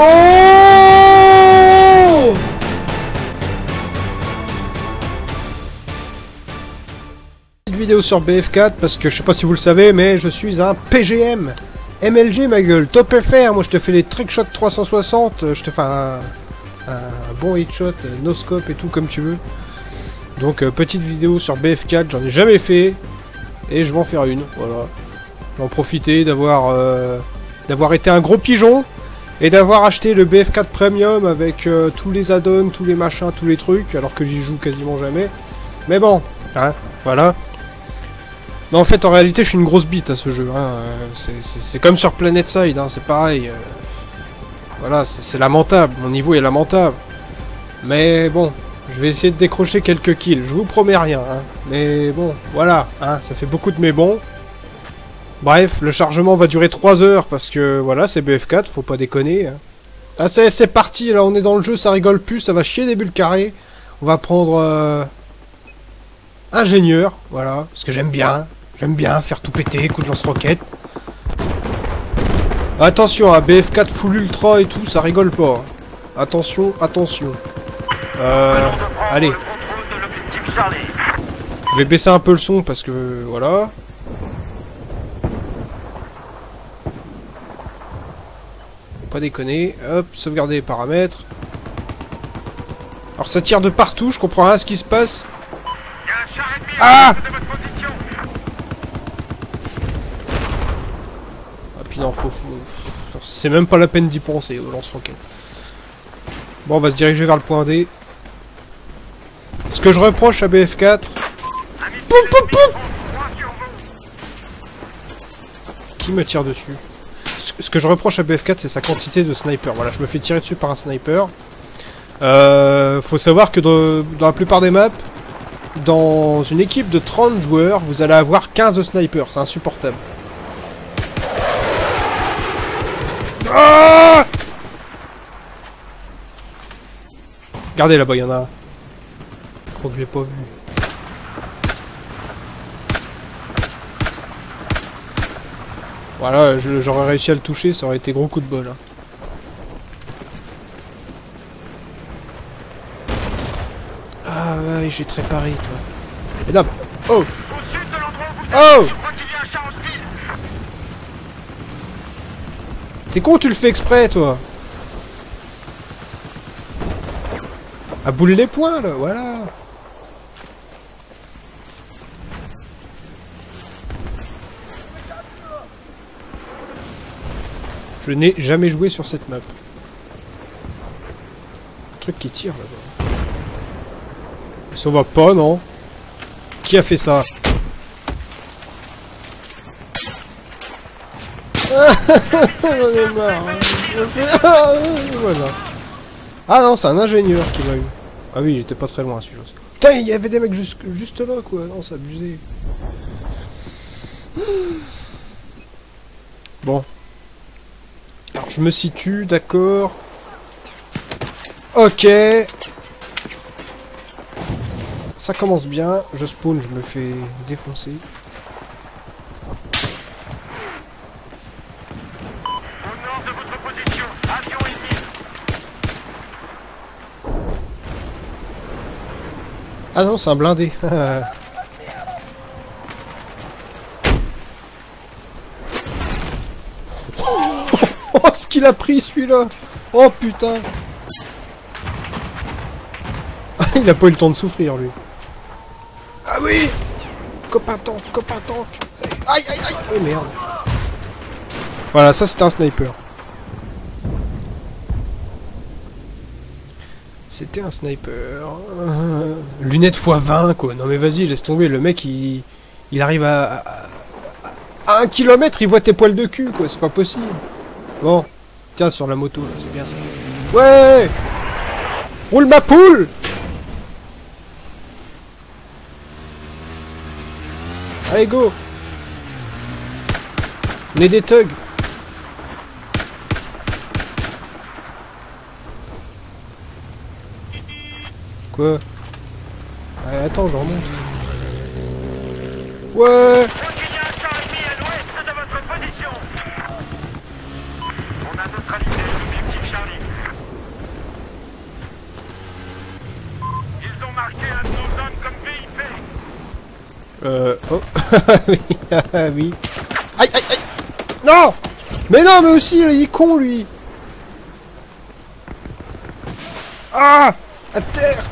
Oh! Une vidéo sur BF4 parce que je sais pas si vous le savez, mais je suis un PGM. MLG ma gueule, top FR, moi je te fais les trickshots 360, je te fais un bon headshot, no scope et tout comme tu veux. Donc petite vidéo sur BF4, j'en ai jamais fait et je vais en faire une, voilà. Je vais en profiter d'avoir été un gros pigeon et d'avoir acheté le BF4 Premium avec tous les add-ons, tous les machins, tous les trucs, alors que j'y joue quasiment jamais. Mais bon, hein, voilà. Non, en fait, en réalité, je suis une grosse bite à ce jeu. Hein. C'est comme sur PlanetSide, hein, c'est pareil. Voilà, c'est lamentable. Mon niveau est lamentable. Mais bon, je vais essayer de décrocher quelques kills. Je vous promets rien. Hein. Mais bon, voilà. Hein, ça fait beaucoup de mes bons. Bref, le chargement va durer 3 heures parce que, voilà, c'est BF4, faut pas déconner. Hein. Ah, c'est parti, là, on est dans le jeu, ça rigole plus, ça va chier des bulles carrées. On va prendre... ingénieur, voilà, parce que j'aime bien. J'aime bien faire tout péter, coup de lance-roquette. Attention, à BF4 full ultra et tout, ça rigole pas. Attention, attention. Allez. Je vais baisser un peu le son parce que, voilà. Faut pas déconner. Hop, sauvegarder les paramètres. Alors ça tire de partout, je comprends rien à ce qui se passe. Ah! Non, c'est même pas la peine d'y penser au lance-roquette. Bon, on va se diriger vers le point D. Ce que je reproche à BF4... Poum, poum, poum. Qui me tire dessus? Ce que je reproche à BF4, c'est sa quantité de sniper. Voilà, je me fais tirer dessus par un sniper. Faut savoir que dans la plupart des maps, dans une équipe de 30 joueurs, vous allez avoir 15 snipers. C'est insupportable. Ah! Regardez là-bas, il y en a un. Je crois que je l'ai pas vu. Voilà, j'aurais réussi à le toucher, ça aurait été gros coup de bol. Hein. Ah ouais, j'ai tréparé, toi. Et là, oh! Oh! T'es con, tu le fais exprès, toi. À bouler les points, là, voilà. Je n'ai jamais joué sur cette map. Un truc qui tire, là-bas. Ça va pas, non? Qui a fait ça? J'en ai marre. Hein. Voilà. Ah non, c'est un ingénieur qui m'a eu. Ah oui, il était pas très loin celui-là. Putain, il y avait des mecs juste là, quoi. Non, c'est abusé. Bon. Alors, je me situe, d'accord. Ok. Ça commence bien. Je spawn, je me fais défoncer. Ah non, c'est un blindé. Oh, ce qu'il a pris celui-là. Oh putain. Il a pas eu le temps de souffrir lui. Ah oui. Copain tank, copain tank. Aïe aïe aïe. Oh merde. Voilà, ça c'était un sniper. C'était un sniper. Lunettes x20 quoi. Non mais vas-y, laisse tomber. Le mec il arrive à 1 km, il voit tes poils de cul quoi. C'est pas possible. Bon. Tiens, sur la moto là, c'est bien ça. Ouais. Roule ma poule. Allez go. On est des thugs. Quoi? Attends, je remonte. Ouais. On a neutralisé l'objectif Charlie. Oh. Oui, ah, oui. Aïe, aïe, aïe. Non. Mais non, mais aussi, il est con, lui. Ah. À terre.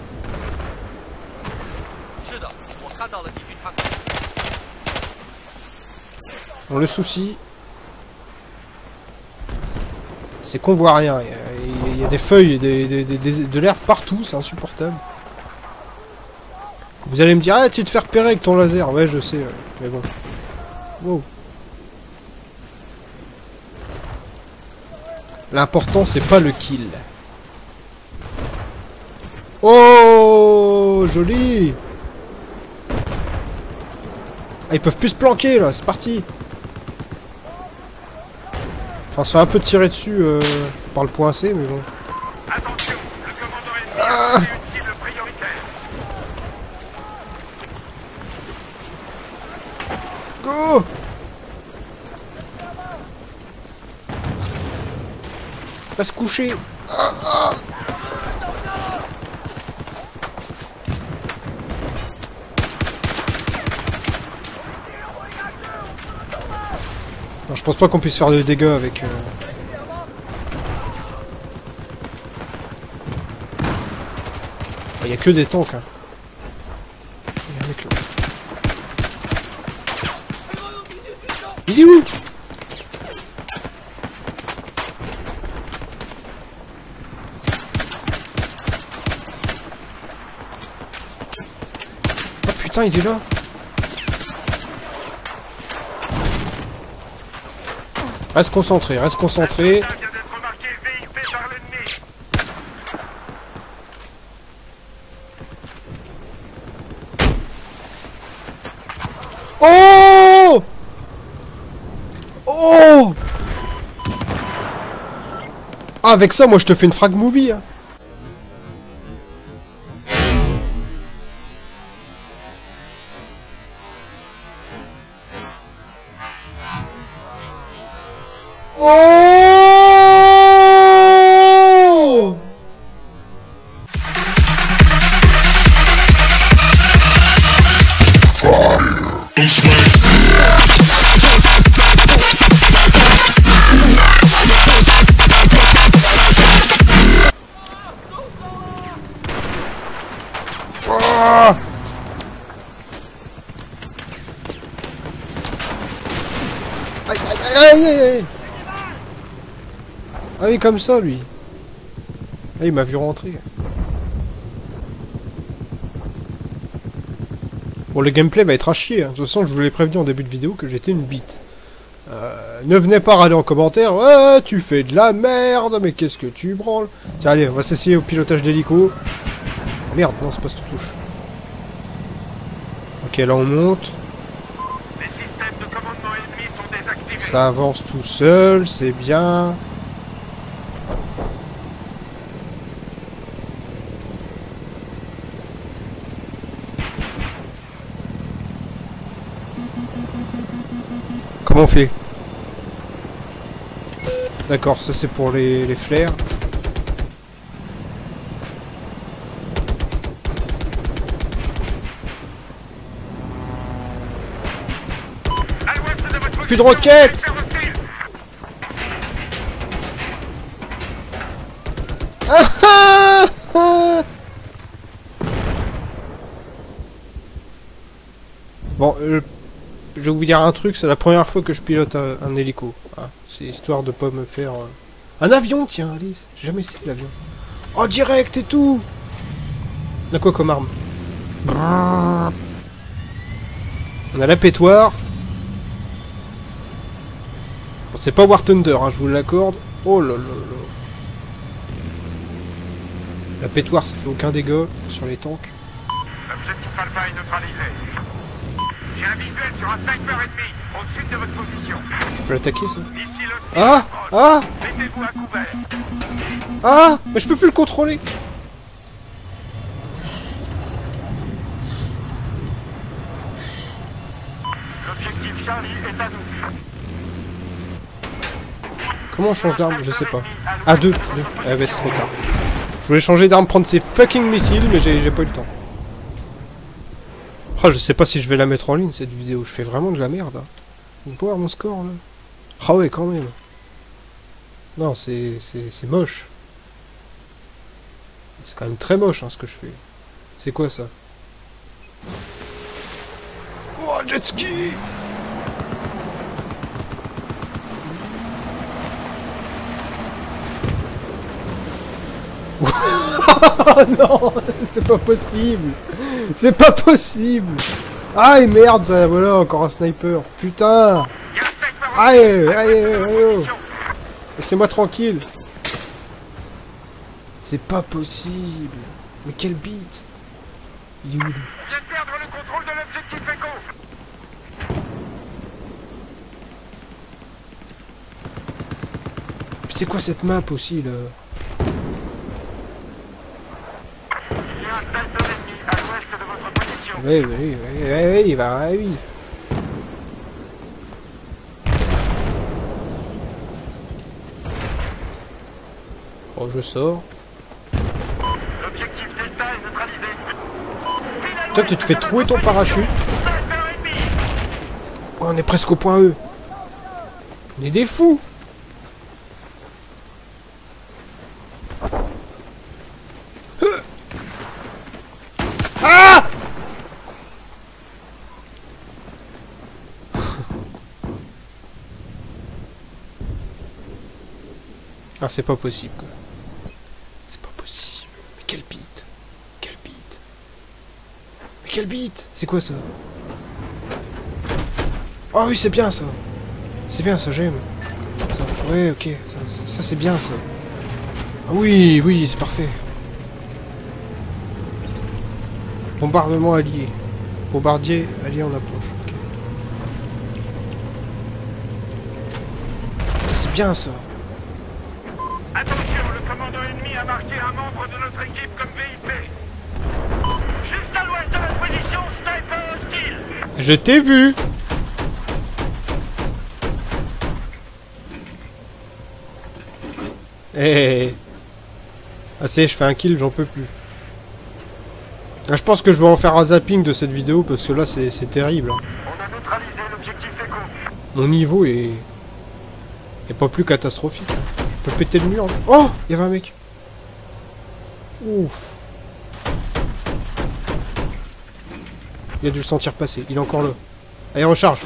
Bon, le souci... c'est qu'on voit rien. Il y a des feuilles et de l'herbe partout, c'est insupportable. Vous allez me dire, ah, tu te fais repérer avec ton laser. Ouais, je sais, mais bon. Wow. L'important, c'est pas le kill. Oh, joli. Ah, ils peuvent plus se planquer, là, c'est parti. Enfin, se fait un peu tirer dessus par le point C, mais bon. Attention, le commandant ennemi Ah. a une cible prioritaire. Go. Va se coucher. Ah, ah. Non, je pense pas qu'on puisse faire de dégâts avec... Il y a que des tanks. Hein. Il y a un mec là. Il est où? Oh putain, il est là. Reste concentré, reste concentré. Ça vient d'être remarqué VIP par l'ennemi. Oh! Oh! Ah, avec ça, moi je te fais une frag movie. Hein. Oh! Ah! Aïe aïe aïe aïe aïe! Ah oui, comme ça, lui. Ah, il m'a vu rentrer. Bon, le gameplay va être à chier. Hein. De toute façon, je vous l'ai prévenu en début de vidéo que j'étais une bite. Ne venez pas râler en commentaire. Ouais, tu fais de la merde, mais qu'est-ce que tu branles? Tiens, allez, on va s'essayer au pilotage d'hélico. Ah, merde, non, c'est pas cette touche. Ok, là, on monte. Les systèmes de commandement ennemis sont désactivés. Ça avance tout seul, c'est bien. Comment on fait? D'accord, ça c'est pour les flares. À l'ouest de votre Plus de position, roquettes! hyper hostile. Ah ah ah. Bon, je vais vous dire un truc, c'est la première fois que je pilote un hélico. Hein. C'est histoire de pas me faire... Un avion, tiens, Alice. J'ai jamais essayé l'avion. Oh, direct et tout. On a quoi comme arme? On a la pétoire. Bon, c'est pas War Thunder, hein, je vous l'accorde. Oh là là là. La pétoire, ça fait aucun dégât sur les tanks. L'objectif alpha est neutralisé. J'ai un visuel sur un sniper ennemi au sud de votre position. Je peux l'attaquer, ça? D'ici le Ah! Ah! mettez-vous à couvert. Ah! Mais je peux plus le contrôler! L'objectif Charlie est à nous. Comment on change d'arme? Je sais pas. Ah, deux. Ah bah c'est trop tard. Je voulais changer d'arme, prendre ces fucking missiles, mais j'ai pas eu le temps. Oh, je sais pas si je vais la mettre en ligne cette vidéo. Je fais vraiment de la merde. Hein. Vous pouvez voir mon score là. Ah ouais, quand même. Non, c'est moche. C'est quand même très moche hein, ce que je fais. C'est quoi ça? Oh, jet ski! Non, c'est pas possible. C'est pas possible. Aïe merde, voilà encore un sniper. Putain. Aïe, aïe. Laissez-moi tranquille. C'est pas possible. Mais quel beat. Il est où lui? On vient de perdre le contrôle de l'objectif Echo. C'est quoi cette map aussi là? Il y a un sniper ennemi à l'ouest de votre position. Oui, il va, oui. Bon, je sors. L'objectif Delta est neutralisé. Toi, tu te fais trouer ton parachute. Oh, on est presque au point E. On est des fous. Ah! Ah, c'est pas possible, quoi. C'est pas possible. Mais quel beat. Quel beat. Mais quel beat. C'est quoi ça? Oh oui, c'est bien ça. C'est bien ça, j'aime. Ouais, ok. Ça c'est bien ça. Ah oui, oui, c'est parfait. Bombardement allié. Bombardier allié en approche. Ok. Ça c'est bien ça. Attention, le commando ennemi a marqué un membre de notre équipe comme VIP. Juste à l'ouest de notre position, sniper hostile. Je t'ai vu. Eh. Ah c'est, je fais un kill, j'en peux plus. Ah, je pense que je vais en faire un zapping de cette vidéo parce que là c'est terrible. Hein. On a neutralisé l'objectif Echo. Mon niveau est pas plus catastrophique. Je peux péter le mur. Oh, il y avait un mec. Ouf. Il a dû le sentir passer. Il est encore là. Allez, recharge.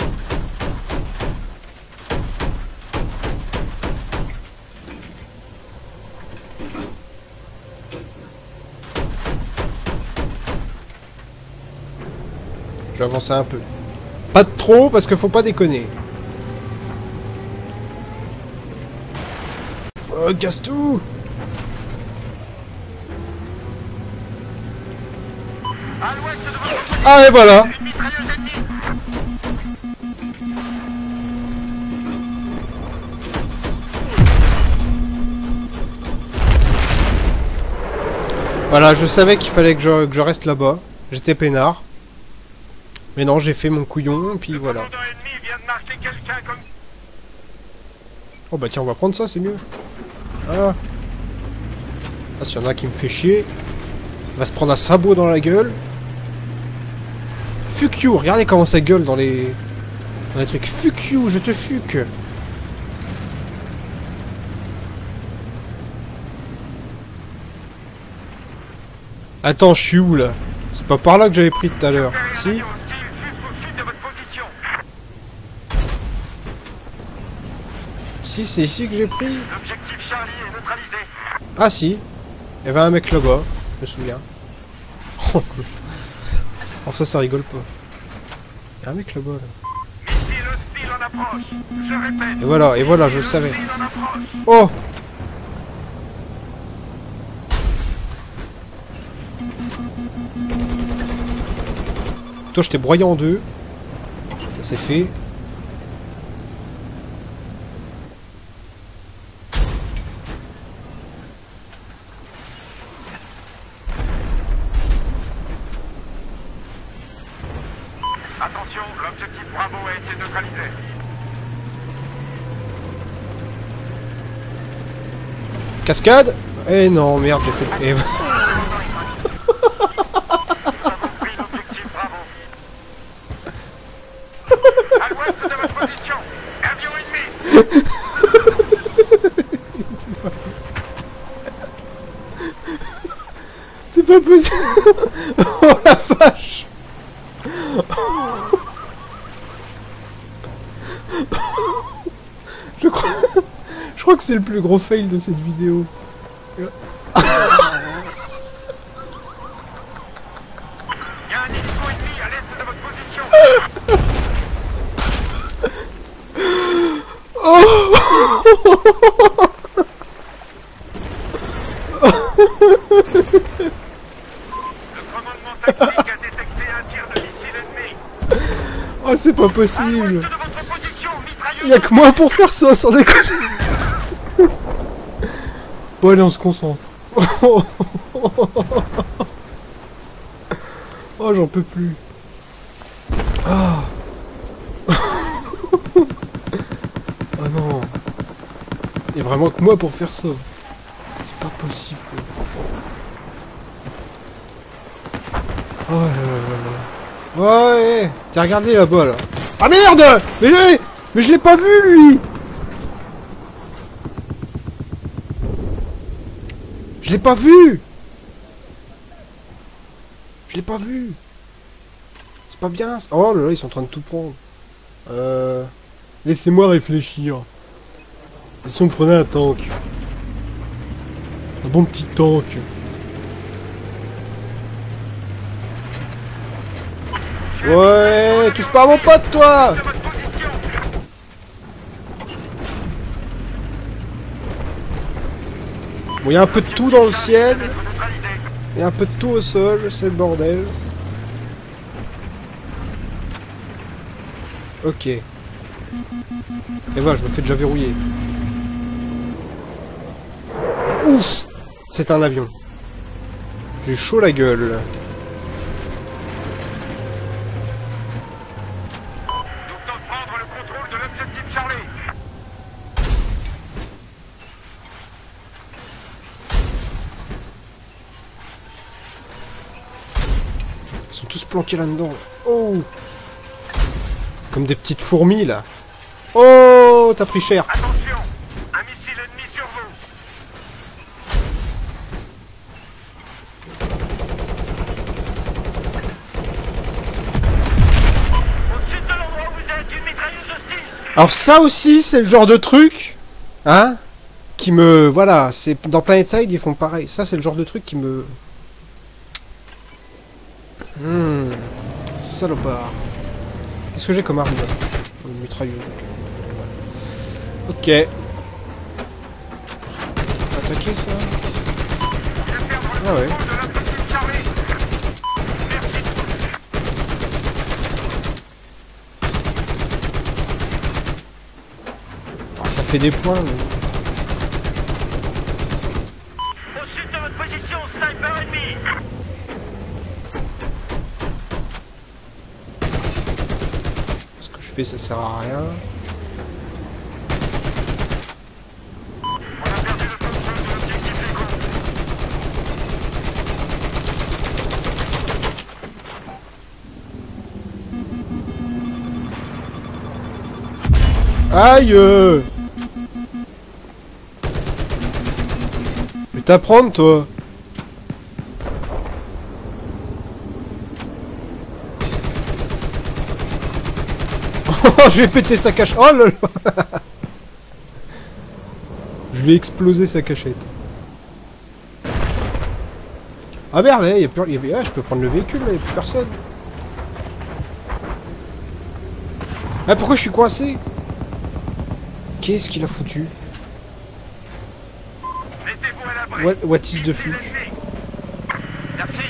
Je vais avancer un peu. Pas de trop, parce qu'il faut pas déconner. Oh, casse tout! À l'ouest de votre Ah, et voilà! une mitrailleuse ennemie. Voilà, je savais qu'il fallait que je reste là-bas. J'étais peinard. Mais non, j'ai fait mon couillon, puis voilà. Le commandant ennemi vient de marquer quelqu'un comme... Oh bah tiens, on va prendre ça, c'est mieux. Ah. Ah, s'il y en a qui me fait chier. Il va se prendre un sabot dans la gueule. Fuck you, regardez comment ça gueule dans les trucs. Fuck you, je te fuck. Attends, je suis où là? C'est pas par là que j'avais pris tout à l'heure. Si? Hostile juste au sud de votre position. Si, c'est ici que j'ai pris. L'objectif Charlie est neutralisé. Ah si. Il y avait un mec là-bas, je me souviens. Alors ça rigole pas. Il y a un mec là-bas là. Missile hostile en approche. Je répète. Et voilà, je le savais. Hostile en approche. Oh! Toi, je t'ai broyé en deux. Ça c'est fait. Attention, l'objectif Bravo a été neutralisé. Cascade? Eh non, merde, j'ai fait... Eh... Nous avons pris l'objectif Bravo. C'est pas possible. C'est pas possible. Oh la vache. Je crois que c'est le plus gros fail de cette vidéo. Il y a un hélico ennemi à l'est de votre position. Le commandement tactique a détecté un tir de missile ennemi. Oh, c'est pas À l'ouest possible. de votre position, mitrailleuse. Y'a que moi pour faire ça, sans déconner. Bon, allez, on se concentre. Oh, j'en peux plus. Ah. Oh non. Y'a vraiment que moi pour faire ça. C'est pas possible. Oh là là là. Ouais. T'as regardé là-bas là. Ah merde. Mais je l'ai pas vu lui. Je l'ai pas vu. Je l'ai pas vu. C'est pas bien. Oh là là, ils sont en train de tout prendre. Laissez-moi réfléchir. Et si on prenait un tank? Un bon petit tank. Ouais, touche pas à mon pote, toi! De votre position. Bon, il y a un peu de tout dans le ciel. Neutralisé. Et un peu de tout au sol, c'est le bordel. Ok. Et voilà, je me fais déjà verrouiller. Ouf! C'est un avion. J'ai chaud la gueule. Nous venons de prendre le contrôle de l'objectif Charlie. Ils sont tous planqués là-dedans. Oh! Comme des petites fourmis, là. Oh! T'as pris cher. Attention, un missile ennemi sur vous. Au sud de l'endroit où vous êtes, une mitrailleuse hostile. Alors ça aussi, c'est le genre de truc, hein, qui me... Voilà, c'est dans PlanetSide, ils font pareil. Ça, c'est le genre de truc qui me... Salopard. Qu'est-ce que j'ai comme arme, là? Une mitrailleuse. Ok. Attaquer, ça? Je vais perdre le Ah ouais. contrôle de l'objectif Charlie. Merci. Ah, ça fait des points, mais... Au sud de votre position, sniper ennemi. Ce que je fais, ça sert à rien. On a perdu le contrôle de l'objectif Echo. Aïe! Mais t'apprendre, toi! Oh, je vais péter sa cachette! Oh là là! Je lui ai explosé sa cachette. Ah merde, y a plus... ah, je peux prendre le véhicule, là, y a plus personne. Ah, pourquoi je suis coincé? Qu'est-ce qu'il a foutu? Mettez-vous à l'abri. What is the Missile fuck? ennemi. Merci.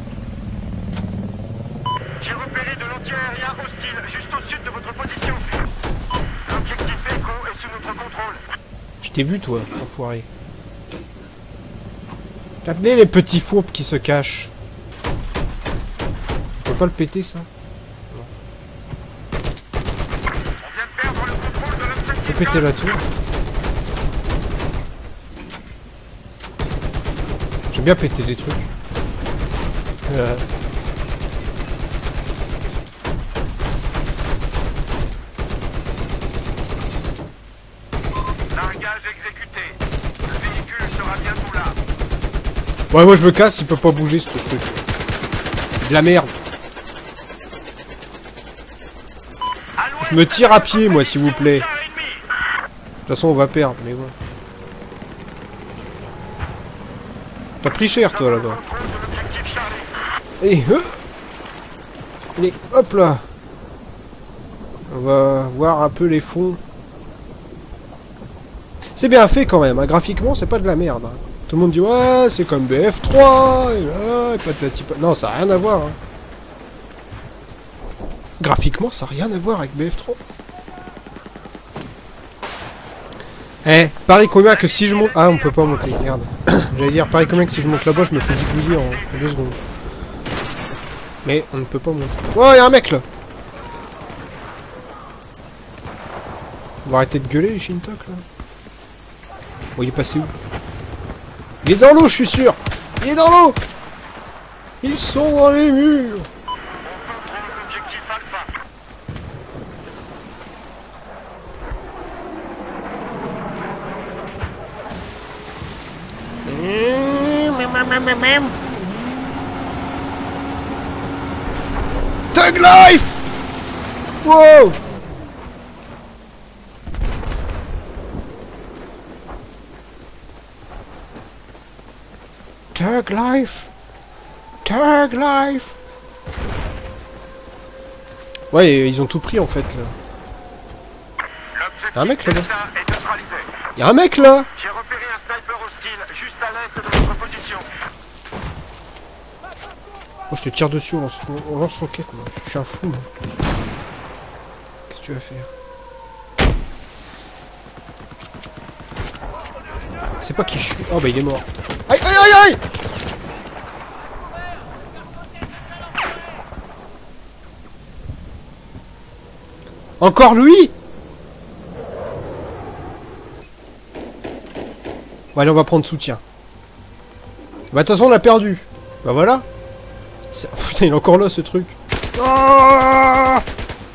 J'ai repéré de l'anti-aérien hostile juste au sud de votre position. L'objectif Echo est sous notre contrôle. Je t'ai vu, toi, enfoiré. Regardez les petits fourbes qui se cachent. On peut pas le péter, ça? On vient de perdre le contrôle de On l'objectif. peut péter la tour. J'aime bien péter des trucs. Ouais, moi je me casse, il peut pas bouger ce truc. De la merde. Je me tire à pied, moi, s'il vous plaît. De toute façon, on va perdre, mais bon. T'as pris cher, toi, là-bas. Allez, hop là. On va voir un peu les fonds. C'est bien fait, quand même. Hein. Graphiquement, c'est pas de la merde. Hein. Tout le monde dit, ouais, c'est comme BF3. Et là, et patati patata. Non, ça n'a rien à voir. Hein. Graphiquement, ça n'a rien à voir avec BF3. Eh, pareil combien que si je monte... Ah, on peut pas monter, merde. J'allais dire, pareil combien que si je monte là-bas, je me fais zigouiller en 2 secondes. Mais on ne peut pas monter. Oh, y'a un mec, là. On va arrêter de gueuler, les Shintok, là. Oh, il est passé où? Il est dans l'eau, je suis sûr. Il est dans l'eau. Ils sont dans les murs. Tug Life! Wow! Tug Life! Tug Life! Ouais, ils ont tout pris en fait là. Y'a un mec là-bas. Y'a un mec là! J'ai repéré un sniper hostile juste à l'est de notre position. Oh, je te tire dessus en lance-roquette, moi. Je suis un fou, moi. Qu'est-ce que tu vas faire? C'est pas qui je suis. Oh, bah il est mort. Aïe, aïe, aïe, aïe! Encore lui? Bon, allez, on va prendre soutien. Bah, de toute façon, on a perdu. Bah, voilà. Oh, putain, il est encore là, ce truc. Ah,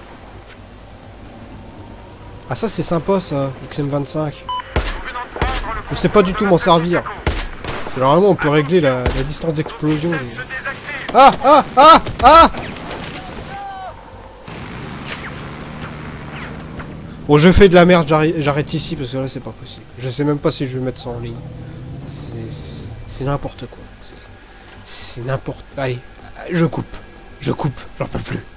ça, c'est sympa, ça. XM25. Je sais pas du tout m'en servir. Généralement, on peut régler la distance d'explosion. Mais... Ah, ah, ah, ah! Bon, je fais de la merde, j'arrête ici, parce que là, c'est pas possible. Je sais même pas si je vais mettre ça en ligne. C'est n'importe quoi. C'est n'importe... Allez, je coupe, j'en peux plus.